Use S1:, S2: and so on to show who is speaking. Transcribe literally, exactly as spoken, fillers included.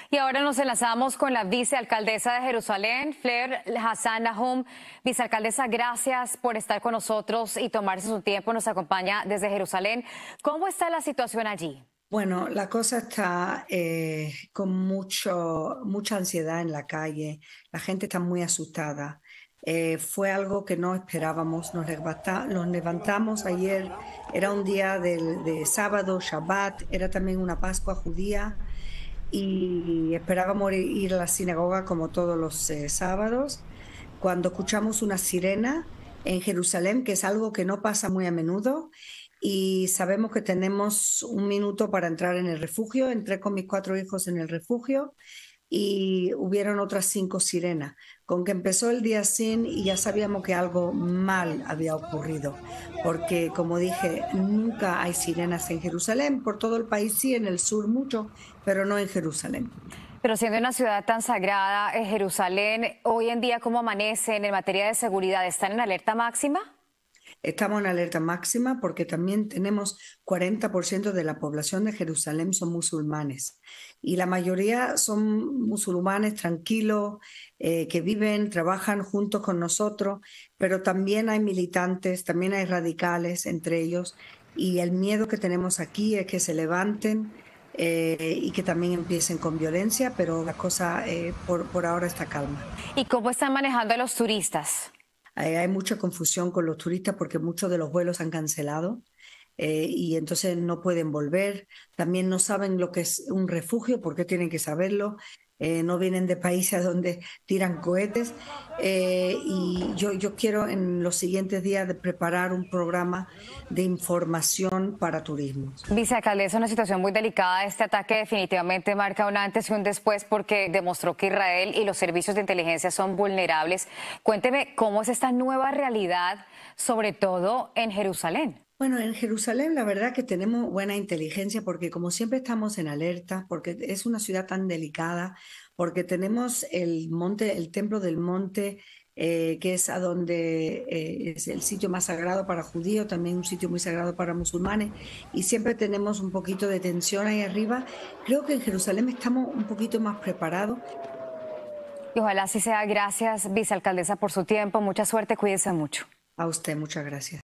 S1: Y ahora nos enlazamos con la vicealcaldesa de Jerusalén, Flair Hassan Nahum. Vicealcaldesa, gracias por estar con nosotros y tomarse su tiempo. Nos acompaña desde Jerusalén. ¿Cómo está la situación allí?
S2: Bueno, la cosa está eh, con mucho, mucha ansiedad en la calle. La gente está muy asustada. Eh, fue algo que no esperábamos. Nos, levanta- nos levantamos ayer, era un día del- de sábado, Shabbat, era también una Pascua judía y esperábamos ir ir a la sinagoga como todos los eh, sábados, cuando escuchamos una sirena en Jerusalén, que es algo que no pasa muy a menudo, y sabemos que tenemos un minuto para entrar en el refugio. Entré con mis cuatro hijos en el refugio y hubieron otras cinco sirenas. Con que empezó el día sin y ya sabíamos que algo mal había ocurrido, porque como dije, nunca hay sirenas en Jerusalén, por todo el país sí, en el sur mucho, pero no en Jerusalén.
S1: Pero siendo una ciudad tan sagrada, eh, Jerusalén, hoy en día, ¿cómo amanecen en materia de seguridad? ¿Están en alerta máxima?
S2: Estamos en alerta máxima porque también tenemos cuarenta por ciento de la población de Jerusalén son musulmanes y la mayoría son musulmanes tranquilos, eh, que viven, trabajan juntos con nosotros, pero también hay militantes, también hay radicales entre ellos, y el miedo que tenemos aquí es que se levanten eh, y que también empiecen con violencia, pero la cosa eh, por, por ahora está calma.
S1: ¿Y cómo están manejando a los turistas?
S2: Eh, hay mucha confusión con los turistas porque muchos de los vuelos han cancelado, eh, y entonces no pueden volver. También no saben lo que es un refugio, porque tienen que saberlo. Eh, no vienen de países donde tiran cohetes. Eh, y yo, yo quiero en los siguientes días de preparar un programa de información para turismo.
S1: Vicealcaldesa, una situación muy delicada. Este ataque definitivamente marca un antes y un después porque demostró que Israel y los servicios de inteligencia son vulnerables. Cuénteme cómo es esta nueva realidad, sobre todo en Jerusalén.
S2: Bueno, en Jerusalén la verdad que tenemos buena inteligencia porque como siempre estamos en alerta, porque es una ciudad tan delicada, porque tenemos el monte, el templo del monte, eh, que es a donde eh, es el sitio más sagrado para judíos, también un sitio muy sagrado para musulmanes, y siempre tenemos un poquito de tensión ahí arriba. Creo que en Jerusalén estamos un poquito más preparados.
S1: Y ojalá así sea. Gracias, vicealcaldesa, por su tiempo. Mucha suerte, cuídese mucho.
S2: A usted, muchas gracias.